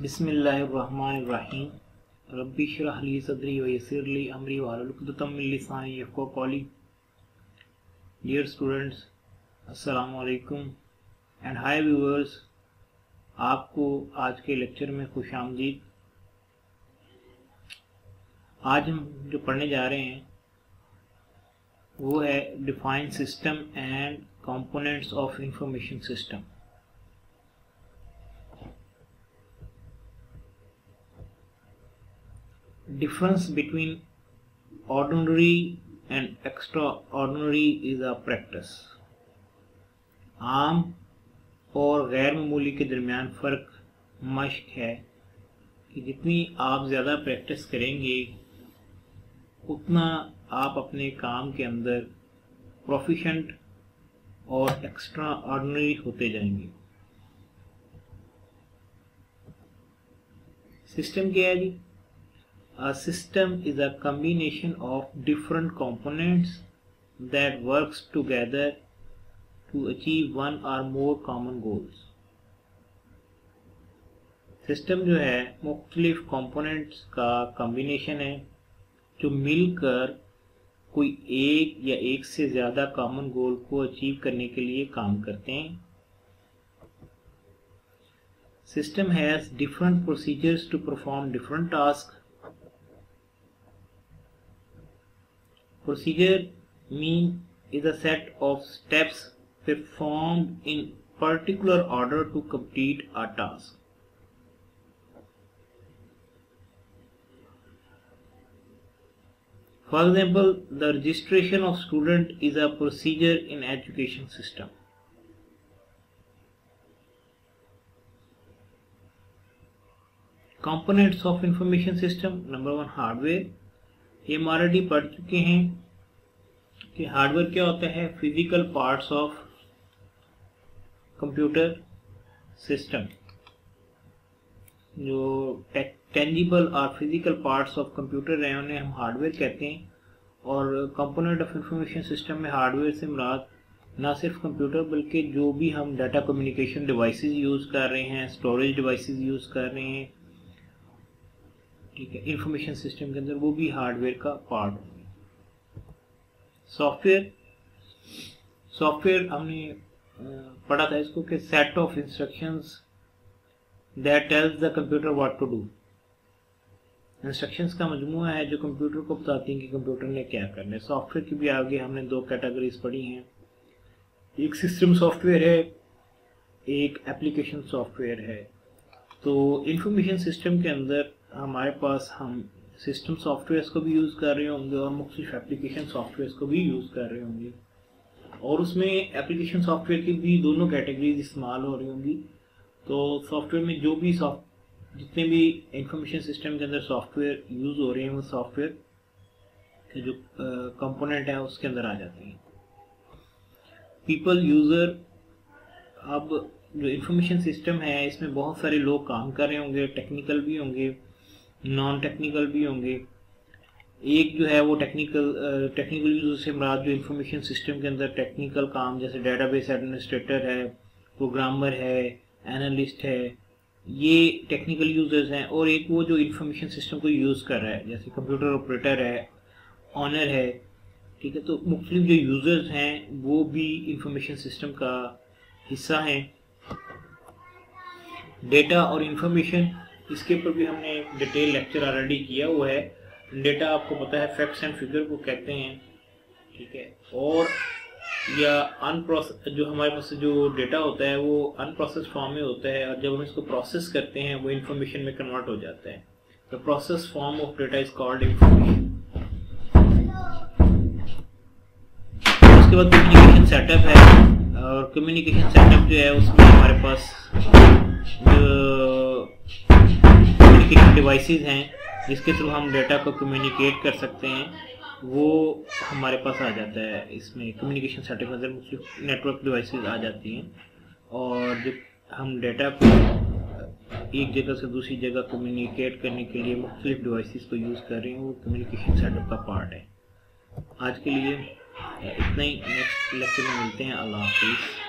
बिस्मिल्लाहिर्रहमानिर्रहीम रब्बी इश्रह ली सदरी व यस्सिर ली अमरी वहलुल उक़दतम मिन लिसानी यफ़क़हू क़ौली। डियर स्टूडेंट्स, अस्सलामु अलैकुम एंड हाय व्यूअर्स, आपको आज के लेक्चर में खुशामदीद। आज हम जो पढ़ने जा रहे हैं वो है define system and components of information system. Difference between ordinary and extraordinary is a practice। आम और गैर मामूली के दरमियान फ़र्क मश्क है कि जितनी आप ज़्यादा प्रैक्टिस करेंगे उतना आप अपने काम के अंदर प्रोफिशेंट और एक्स्ट्रा ऑर्डिनरी होते जाएंगे। सिस्टम क्या है जी? A system is a combination of different components that works together to achieve one or more common goals। System जो है मुख्तलिफ कंपोनेंट्स का कम्बिनेशन है जो मिलकर कोई एक या एक से ज़्यादा कॉमन गोल को अचीव करने के लिए काम करते हैं। System has different procedures to perform different task. Procedure mean is a set of steps performed in particular order to complete a task। For example, the registration of student is a procedure in education system। Components of information system। Number 1 hardware. ये हम already पढ़ चुके हैं कि hardware क्या होता है। Physical parts of computer system, जो टेंजिबल और फिजिकल पार्ट्स ऑफ कंप्यूटर हैं उन्हें हम हार्डवेयर कहते हैं। और कंपोनेंट ऑफ इंफॉर्मेशन सिस्टम में हार्डवेयर से मुराद ना सिर्फ कंप्यूटर बल्कि जो भी हम डाटा कम्युनिकेशन डिवाइसेस यूज़ कर रहे हैं, स्टोरेज डिवाइसेस यूज़ कर रहे हैं, ठीक है, इंफॉर्मेशन सिस्टम के अंदर वो भी हार्डवेयर का पार्ट होंगे। सॉफ्टवेयर हमने पढ़ा था इसको कि set of instructions that tells the computer what to do. Instructions का मजमूआ है जो कंप्यूटर को बताती हैं कि कंप्यूटर ने क्या करना है। सॉफ्टवेयर की भी आगे हमने दो कैटेगरीज पढ़ी हैं, एक सिस्टम सॉफ्टवेयर है, एक एप्लीकेशन सॉफ्टवेयर है। तो इंफॉर्मेशन सिस्टम के अंदर हमारे पास हम सिस्टम सॉफ्टवेयर्स को भी यूज़ कर रहे होंगे और मुख्तलिफ एप्लीकेशन सॉफ्टवेयर्स को भी यूज़ कर रहे होंगे, और उसमें एप्लीकेशन सॉफ्टवेयर की भी दोनों कैटेगरीज इस्तेमाल हो रही होंगी। तो सॉफ्टवेयर में जो भी जितने भी इंफॉर्मेशन सिस्टम के अंदर सॉफ्टवेयर यूज़ हो रहे हैं वो सॉफ्टवेयर के जो कंपोनेंट है उसके अंदर आ जाते हैं। पीपल यूज़र, अब जो इंफॉर्मेशन सिस्टम है इसमें बहुत सारे लोग काम कर रहे होंगे, टेक्निकल भी होंगे, नॉन टेक्निकल भी होंगे। एक जो है वो टेक्निकल यूजर से मुराद जो इंफॉर्मेशन सिस्टम के अंदर टेक्निकल काम जैसे डेटाबेस एडमिनिस्ट्रेटर है, प्रोग्रामर है, एनालिस्ट है, ये टेक्निकल यूजर्स हैं। और एक वो जो इंफॉर्मेशन सिस्टम को यूज़ कर रहा है जैसे कंप्यूटर ऑपरेटर है, ऑनर है, ठीक है। तो मुख्तलिफ जो यूजर्स हैं वो भी इंफॉर्मेशन सिस्टम का हिस्सा हैं। डेटा और इंफॉर्मेशन, इसके ऊपर भी हमने डिटेल लेक्चर ऑलरेडी किया हुआ है। डेटा आपको पता है फैक्ट्स एंड फिगर को कहते हैं, ठीक है। और या अनप्रोसेस जो हमारे पास जो डेटा होता है वो अनप्रोसेस फॉर्म में होता है, और जब हम इसको प्रोसेस करते हैं वो इंफॉर्मेशन में कन्वर्ट हो जाता है। The process form of data is called information. उसके बाद कम्युनिकेशन सेटअप है, और कम्युनिकेशन सेटअप जो है उसमें हमारे पास जो कम्युनिकेशन डिवाइसेस हैं जिसके थ्रू हम डेटा को कम्युनिकेट कर सकते हैं वो हमारे पास आ जाता है। इसमें कम्युनिकेशन सेटअप के अंदर मुख्तलिफ नेटवर्क डिवाइसेस आ जाती हैं, और जब हम डेटा को एक जगह से दूसरी जगह कम्युनिकेट करने के लिए मुख्तलिफ डिवाइसेस को यूज़ कर रहे हैं, वो कम्युनिकेशन सेटअप का पार्ट है। आज के लिए इतना ही, नेक्स्ट लेक्चर में मिलते हैं। अल्लाह हाफिज़।